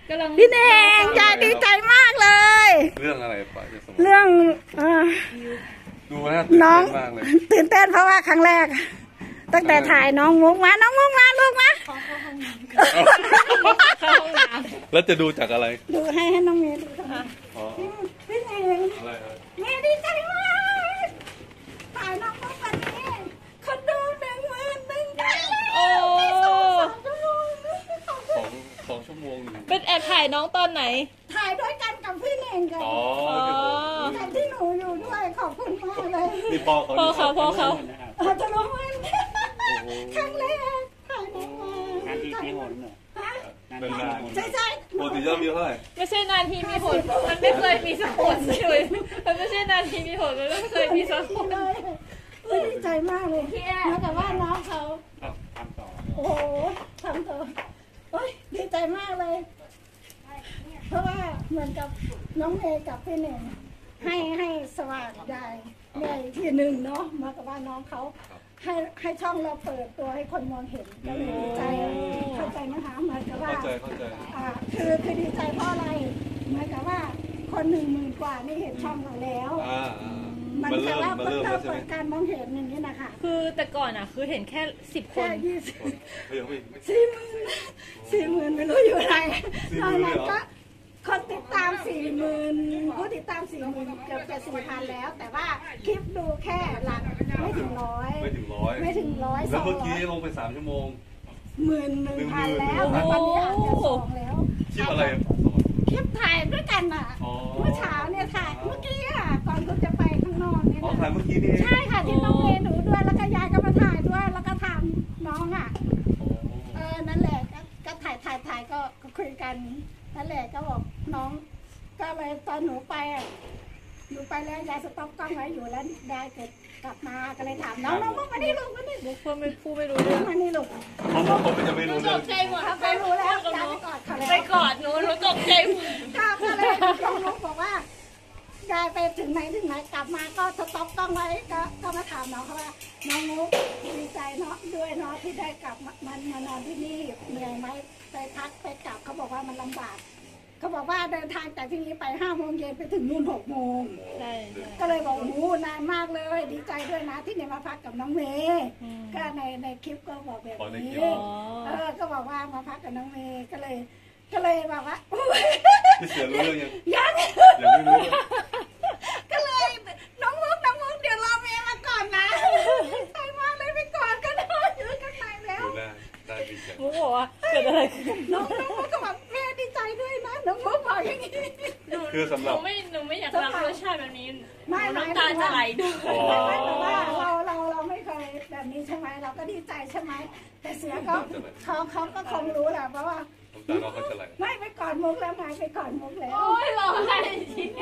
พี่เน่งยายดีใจมากเลยเรื่องอะไรป้าจะสมเรื่องดูนะน้องตื่นเต้นเพราะว่าครั้งแรกตั้งแต่ถ่ายน้องมุกมาลูกมาแล้วจะดูจากอะไรดูให้น้องเมย์ดูพี่เน่งเมย์ดีใจมากถ่ายน้องมุกวันนี้คนดู11,000กัน 2 ชั่วโมงเป็นแอบถ่ายน้องตอนไหนถ่ายด้วยกันกับพี่เน่งกันกันที่หนูอยู่ด้วยขอบคุณมากเลยนี่พ่อเขาจะลงเงินครั้งแรกถ่ายน้องมางานที่มีผลเหรอใช่ปกติจะมีเท่าไหร่ไม่ใช่นานทีมีผลมันไม่เคยมีสักคนเลยมันไม่ใช่นานทีมีผลมันไม่เคยมีสักคนดีใจมากเลยแล้วแต่ว่าน้องเขาทำต่อโอ้โหทำต่อโอ้ยดีใจมากเลยเพราะว่าเหมือนกับน้องเมย์กับพี่เน่งให้สว่างใหญ่ที่หนึ่งเนาะมากับว่าน้องเขาให้ช่องเราเปิดตัวให้คนมองเห็นก็เลยดีใจเข้าใจนะคะเหมือนกับว่าคือดีใจเพราะอะไรเหมือนกับว่าคน10,000 กว่านี่เห็นช่องเราแล้วมันแค่ว่าเปิดการมองเห็นอย่างนี้นะคะคือแต่ก่อนอ่ะคือเห็นแค่10 คน 40,000ไม่รู้อยู่ไหนตอนนั้นก็คนติดตาม40,000ผู้ติดตาม40,000เกือบจะ4,000แล้วแต่ว่าคลิปดูแค่หลักไม่ถึงร้อยแล้วเมื่อกี้ลงไป3 ชั่วโมง 11,000แล้วตอนนี้อาจจะ2แล้วคลิปอะไรคลิปถ่ายด้วยกันอ่ะเมื่อเช้าเนี่ยถ่ายเมื่อกี้อ่ะก่อนคุณจะไปข้างนอกเนี่ยถ่ายเมื่อกี้นี่ใช่ค่ะที่น้องเมย์หนูด้วยแล้วก็ยายก็มาถ่ายด้วยแล้วก็ถามน้องอ่ะนั่นแหละก็ถ่ายก็คุยกันนั่นแหละก็บอกน้องก็เลยตอนหนูไปแล้วยายสต็อกกล้องไว้อยู่แล้วยายเกิดกลับมาก็เลยถามน้องมานี่ลูกมานี่ลูกเพื่อนไม่พูดไม่รู้เรื่องมานี่ลูกเขาจะไม่รู้เรื่องตกใจหมดไปรู้แล้วยายไปกอดเขาแล้วไปกอดหนูตกใจก็เลยน้องบอกว่ายายไปถึงไหนกลับมาก็สต็อกกล้องไว้ก็มาถามน้องเขาว่าน้องมุกดีใจเนาะด้วยเนาะที่ได้กลับมานอนที่นี่เหนื่อยไหมไปพักไปกลับเขาบอกว่ามันลำบากเขาบอกว่าเดินทางจากที่นี้ไป5 โมงเย็นไปถึงนู่น6 โมงใช่ก็เลยบอกโอ้นานมากเลยดีใจด้วยนะที่เนี่ยมาพักกับน้องเมย์ก็ในคลิปก็บอกแบบนี้ก็บอกว่ามาพักกับน้องเมย์ก็เลยบอกว่าพี่เสือรู้เรื่องยังไม่รู้ก็เลยน้องมุกเดี๋ยวรอเมย์มาก่อนนะใจมากเลยไปก่อนก็ได้อยู่ข้างในแล้วได้ดีใจมุกบอกว่าเกิดอะไรขึ้นน้องมุกก็บอกแม่ดีใจด้วยนะน้องมุกบอกอย่างนี้คือสำหรับหนูไม่อยากรับรสชาติแบบนี้ไม่น้ำตาจะไหลด้วยแต่ว่าเราไม่เคยแบบนี้ใช่ไหมเราก็ดีใจใช่ไหมแต่เสือเขาก็คงรู้แหละเพราะว่าไม่ไปก่อนมุกแล้วไงไปก่อนมุกแล้วโอ้ยร้องไห้จริง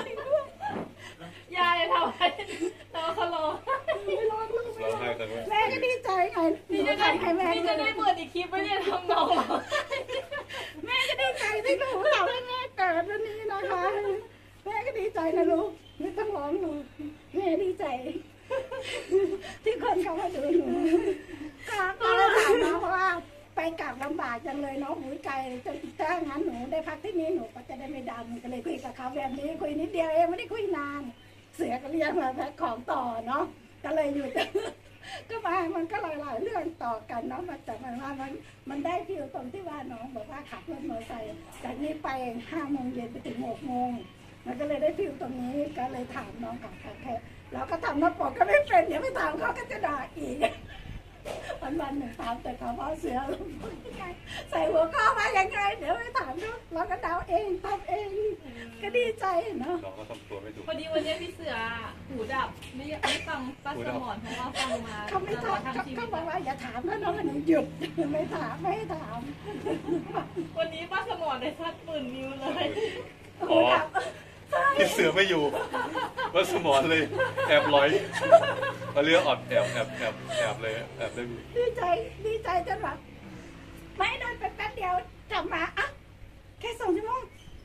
ยายทำให้เราเขาร้องแม่ก็ดีใจไงนี่จะได้เปิดอีกคลิปไม่ได้ทำน้องแม่ก็ดีใจที่ลูกเราแม่เกิดวันนี้นะคะแม่ก็ดีใจนะลูกไม่ต้องร้องหนูแม่ดีใจที่คนเขามาดูหนูก็เลยถามน้องเพราะว่าไปกลับลำบากจังเลยเนาะหูไกลถ้างั้นหนูได้พักที่นี่หนูก็จะได้ไม่ดำก็เลยคุยกับเขาแบบนี้คุยนิดเดียวเองไม่ได้คุยนานเสือก็เรียกมาแพ็คของต่อเนาะก็เลยอยู่ก็มามันก็หลายเรื่องต่อกันเนาะมาจากมันได้ฟิลตรงที่ว่าน้องบอกว่าขับรถมอเตอร์ไซค์จากนี้ไป5 โมงเย็นไปถึง6 โมงมันก็เลยได้ฟิลตรงนี้ก็เลยถามน้องกับแค่เราก็ทำหน้าปกก็ไม่เป็นเดี๋ยวไปถามเขาก็จะด่าอีกวันหนึ่งถามแต่เขาว่าเสือใส่หัวข้อมาอย่างไรเดี๋ยวไปถามเราก็เดาเองทำเองก็ดีใจเนาะเราก็ทำตัวไม่ถูกพอดีวันนี้พี่เสือหูดับไม่ฟังป้าสมรเพราะว่าฟังมาเขาไม่ถามเขาบอกว่าอย่าถามแล้วน้องหนูหยุดไม่ถามไม่ถามวันนี้ป้าสมรได้ชัดปืนนิ้วเลยหูดับพี่เสือไม่อยู่ว่าสมอนเลยแอบลอยเขาเรียกอดแอบเลยแอบได้ดีใจจนแบบไม่เดินไปแป๊บเดียวกลับมาอ่ะแค่2 ชั่วโมง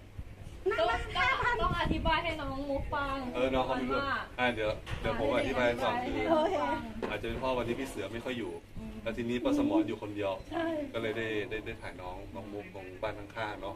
ต้องอธิบายให้น้องมุกฟังน้องเขาไม่รู้เดี๋ยวผมอธิบายให้ฟังคืออาจจะเป็นเพราะวันนี้พี่เสือไม่ค่อยอยู่แล้วทีนี้ป้าสมรอยู่คนเดียวก็เลยได้ถ่ายน้องมุกของบ้านข้างๆเนาะ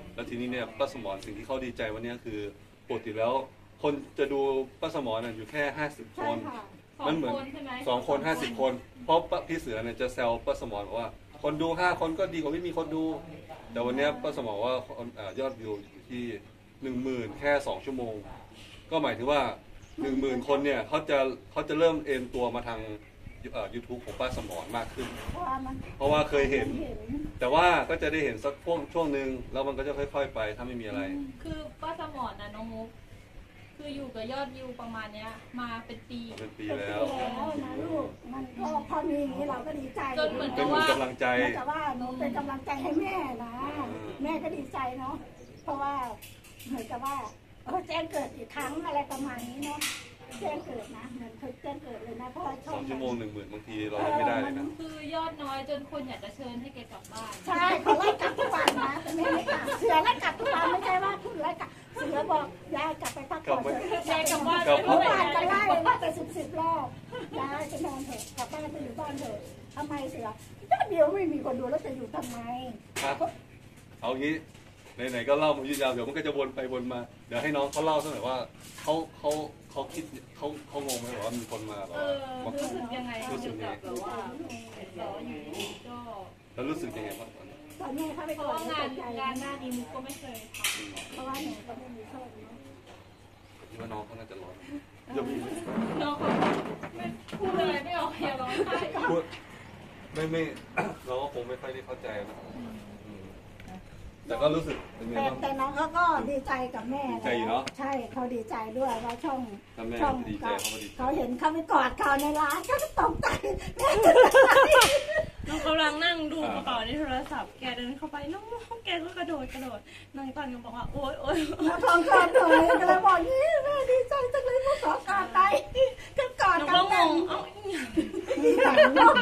แล้วทีนี้เนี่ยป้าสมรสิ่งที่เขาดีใจวันนี้คือปกติแล้วคนจะดูป้าสมรอยู่แค่50 คใช่นค่ะมันเหมือนใช่ไหม 2 คน 50 คน เพราะพี่เสือเนี่ยจะแซวป้าสมรบอกว่า คนดู5 คนก็ดีกว่าไม่มีคนดู แต่วันนี้ป้าสมรว่ายอดวิวอยู่ที่ 10,000 แค่2 ชั่วโมง ก็หมายถึงว่า 10,000 คนเนี่ยเขาจะเริ่มเอ็นตัวมาทางYouTube ของป้าสมรมากขึ้น เพราะว่าเคยเห็น แต่ว่าก็จะได้เห็นสักช่วงหนึ่งแล้วมันก็จะค่อยๆไปถ้าไม่มีอะไรคือป้าสมรนะน้องมุกคืออยู่กับยอดวิวประมาณเนี้ยมาเป็นปีเป็นปีเป็นแล้ปีวแล้วนะลูกมันก็พอมีอย่างนี้เราก็ดีใจจนเหมือนเป็นเหมือนกำลังใจเหมือนกับว่าหนูเป็นกำลังใจให้แม่นะแม่ก็ดีใจเนาะเพราะว่าเหมือนกับว่าแจ้งเกิดอีกครั้งอะไรประมาณนี้เนาะแจ้งเกิดนะเหมือนแจ้งเกิดเลยนะเพราะว่าช่อง 2 ชั่วโมง 10,000 บางทีเรายังไม่ได้เลยนะคือยอดน้อยจนคนอยากจะเชิญให้แกกลับบ้านใช่เขาไล่กลับทุกวันนะแต่แม่ไม่กลับเสือไล่กลับทุกวันไม่ใช่ว่าคุณไล่กลับเสือบอกยายกลับไปพักผ่อนเถอะยายกลับบ้านกลับเมื่อวานก็ไล่ว่าไปสิบรอบยายจะนอนเถอะกลับบ้านไปอยู่บ้านเถอะทำไมเสือยอดเดียวไม่มีคนดูแล้วจะอยู่ทำไมเอางี้ไหนๆก็เล่ามายืดยาวเดี๋ยวมันก็จะวนไปวนมา เดี๋ยวให้น้องเขาเล่าสักหน่อยว่าเขาคิดเขางงไหมว่ามีคนมาแบบเอว่าอรู้สึกยังไงรู้สึกยังไงแบบว่าเราอยู่ดีก็แล้วรู้สึกยังไงบ้างตอนนี้ตอนนี้เขาไปเพก่ราะอนว่างานใจงานหน้านี้มุกก็ไม่เคยทเพราะว่าหนูก็ไม่มีโชคเนาะคิดว่าน้องเขาน่าจะร้อนอย่ามีำน้องเขาไม่พูดอะไรไม่ออกอย่าร้องไห้พูดไม่ เราก็คงไม่ค่อยได้เข้าใจนะแต่ก็รู้สึกเป็นไงบ้างแต่น้องเขาก็ดีใจกับแม่ดีใจอยู่เนอะใช่เขาดีใจด้วยว่าช่องถ้าแม่ช่องดีใจเขาก็ดีใจเขาเห็นเขาไปกอดเขาในร้านเขาก็ตกใจแม่น้องกำลังนั่งดูกระเป๋าในโทรศัพท์แกเดินเข้าไปน้องแกก็กระโดดน้องตอนก็บอกว่าโอ๊ยมาทองกอดเลยก็เลยบอกนี่แม่ดีใจจังเลยมาขอกอดไปก็กอดน้องกันก็งงเอ้าอีหยังเนาะ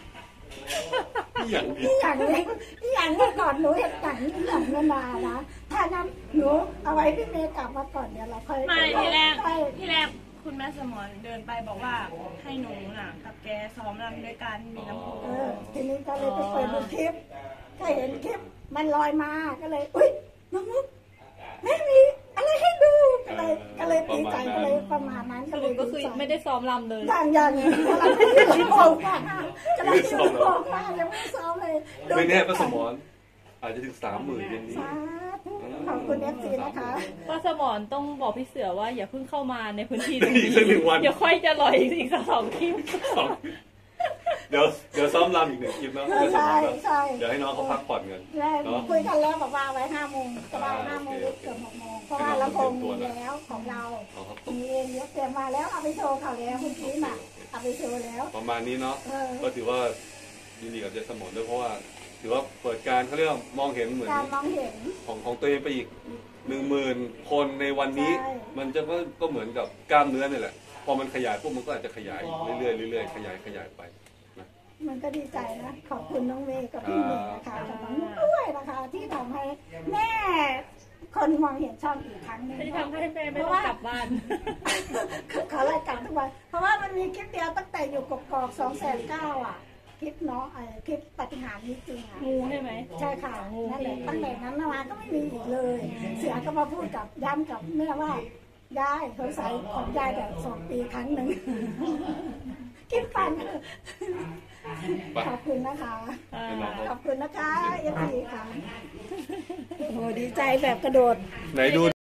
อย่างนี้อีหยังเนี่ยอีหยังเมื่อก่อนหนูเห็นหนังอีหยังนานะถ้านั้นหนูเอาไว้พี่เมย์กลับมาก่อนเดี๋ยวเราค่อยไม่ทีแรกค่อยคุณแม่สมรเดินไปบอกว่าให้หนูน่ะกับแกซ้อมรำด้วยกันมีลำโพงทีนี้ก็เลยไปเปิดดูคลิปก็เห็นคลิปมันลอยมาก็เลยอุ้ยน้องมุกไม่มีอะไรให้ดูก็เลยดีใจก็เลยประมาณนั้นก็เลยก็คือไม่ได้ซ้อมรำเลยอย่างกำลังยืนโผล่มากำลังยืนโผล่มายังไม่ซ้อมเลยไม่แน่ป้าสมรอาจจะถึง30,000เย็นนี้สาธุขอบคุณเอฟซีนะคะป้าสมรต้องบอกพี่เสือว่าอย่าเพิ่งเข้ามาในพื้นที่ตรงนี้อีกสัก1 วันเดี๋ยวค่อยจะลอยอีกสัก2 คลิปเดี๋ยวซ้อมรำอีก1 คลิปนะใช่ใช่เดี๋ยวให้น้องเขาพักผ่อนกันคุยกันแล้วบอกว่าไว้5 โมงก็ได้5 โมงเกือบ6 โมงเพราะว่าลำโพงมีแล้วของเรามีเองเดี๋ยวเตรียมมาแล้วเอาไปโชว์เขาแล้วคุณพีน่ะเอาไปโชว์แล้วประมาณนี้เนาะก็ถือว่ายินดีกับเจสมรด้วยเพราะว่าถือว่าเปิดการเขาเรียกมองเห็นเหมือนการมองเห็นของตัวเองไปอีก 10,000 คนในวันนี้ใช่มันจะก็เหมือนกับกล้ามเนื้อนี่แหละพอมันขยายปุ๊บมันก็อาจจะขยายเรื่อยๆขยายไปนะมันก็ดีใจนะขอบคุณน้องเมย์กับพี่เมย์นะคะกับน้องนุ๊กด้วยนะคะที่ทำให้แม่คนมองเห็นช่องอีกครั้งหนึงที่ทำให้แม่ไม่ต้องกลับบ้านเขารายการทุกวันเพราะว่ามันมีคลิปเดียวตั้งแต่อยู่กกอก209,000อ่ะคลิปเนาะคลิปปฏิหารย์นี้จริงอ่ะงูใช่ไหมใช่ค่ะนั่นแหละตั้งแต่นั้นมาก็ไม่มีอีกเลย เสือก็มาพูดกับย้ำกับแม่ว่ายายสงสัยของยายแบบ2 ปีครั้งหนึ่งคิดฟันขอบคุณนะคะให้น้องเขาขอบคุณนะคะเอฟซีค่ะโอ้โหดีใจแบบกระโดดไหนดู